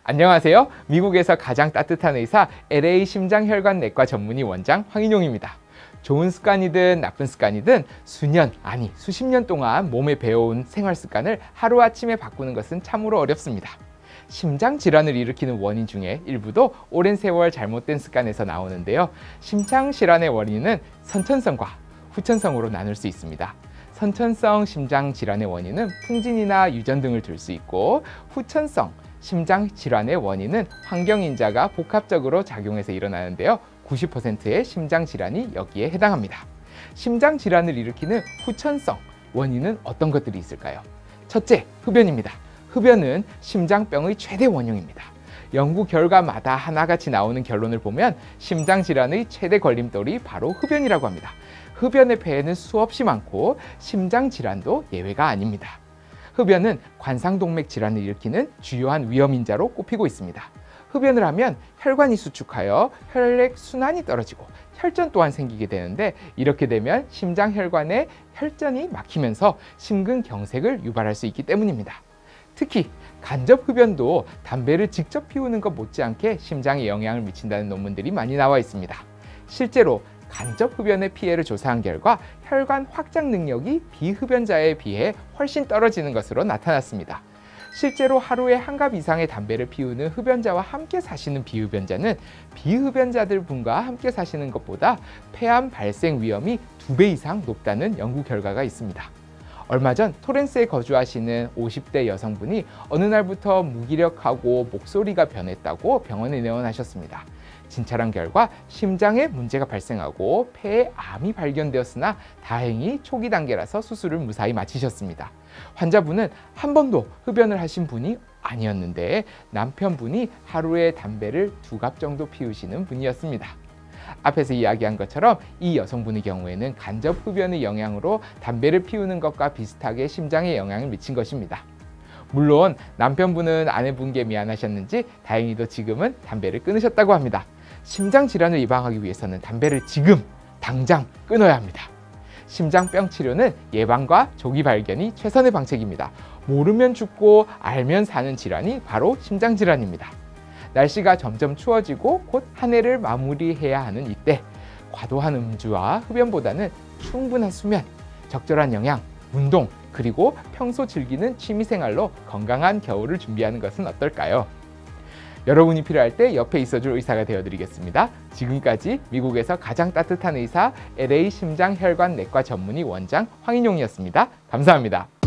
안녕하세요. 미국에서 가장 따뜻한 의사 LA 심장혈관내과 전문의 원장 황인용입니다. 좋은 습관이든 나쁜 습관이든 수년, 아니 수십 년 동안 몸에 배워온 생활 습관을 하루아침에 바꾸는 것은 참으로 어렵습니다. 심장 질환을 일으키는 원인 중에 일부도 오랜 세월 잘못된 습관에서 나오는데요. 심장 질환의 원인은 선천성과 후천성으로 나눌 수 있습니다. 선천성 심장 질환의 원인은 풍진이나 유전 등을 들 수 있고, 후천성 심장 질환의 원인은 환경인자가 복합적으로 작용해서 일어나는데요. 90%의 심장 질환이 여기에 해당합니다. 심장 질환을 일으키는 후천성 원인은 어떤 것들이 있을까요? 첫째, 흡연입니다. 흡연은 심장병의 최대 원흉입니다. 연구 결과마다 하나같이 나오는 결론을 보면 심장 질환의 최대 걸림돌이 바로 흡연이라고 합니다. 흡연의 폐해는 수없이 많고 심장 질환도 예외가 아닙니다. 흡연은 관상동맥 질환을 일으키는 주요한 위험인자로 꼽히고 있습니다. 흡연을 하면 혈관이 수축하여 혈액 순환이 떨어지고 혈전 또한 생기게 되는데, 이렇게 되면 심장 혈관에 혈전이 막히면서 심근경색을 유발할 수 있기 때문입니다. 특히 간접 흡연도 담배를 직접 피우는 것 못지않게 심장에 영향을 미친다는 논문들이 많이 나와 있습니다. 실제로 간접 흡연의 피해를 조사한 결과 혈관 확장 능력이 비흡연자에 비해 훨씬 떨어지는 것으로 나타났습니다. 실제로 하루에 한 갑 이상의 담배를 피우는 흡연자와 함께 사시는 비흡연자는 비흡연자들 분과 함께 사시는 것보다 폐암 발생 위험이 2배 이상 높다는 연구 결과가 있습니다. 얼마 전 토렌스에 거주하시는 50대 여성분이 어느 날부터 무기력하고 목소리가 변했다고 병원에 내원하셨습니다. 진찰한 결과 심장에 문제가 발생하고 폐에 암이 발견되었으나 다행히 초기 단계라서 수술을 무사히 마치셨습니다. 환자분은 한 번도 흡연을 하신 분이 아니었는데 남편분이 하루에 담배를 2갑 정도 피우시는 분이었습니다. 앞에서 이야기한 것처럼 이 여성분의 경우에는 간접 흡연의 영향으로 담배를 피우는 것과 비슷하게 심장에 영향을 미친 것입니다. 물론 남편분은 아내분께 미안하셨는지 다행히도 지금은 담배를 끊으셨다고 합니다. 심장 질환을 예방하기 위해서는 담배를 지금 당장 끊어야 합니다. 심장병 치료는 예방과 조기 발견이 최선의 방책입니다. 모르면 죽고 알면 사는 질환이 바로 심장 질환입니다. 날씨가 점점 추워지고 곧 한 해를 마무리해야 하는 이때, 과도한 음주와 흡연보다는 충분한 수면, 적절한 영양, 운동, 그리고 평소 즐기는 취미생활로 건강한 겨울을 준비하는 것은 어떨까요? 여러분이 필요할 때 옆에 있어줄 의사가 되어드리겠습니다. 지금까지 미국에서 가장 따뜻한 의사 LA 심장혈관내과 전문의 원장 황인용이었습니다. 감사합니다.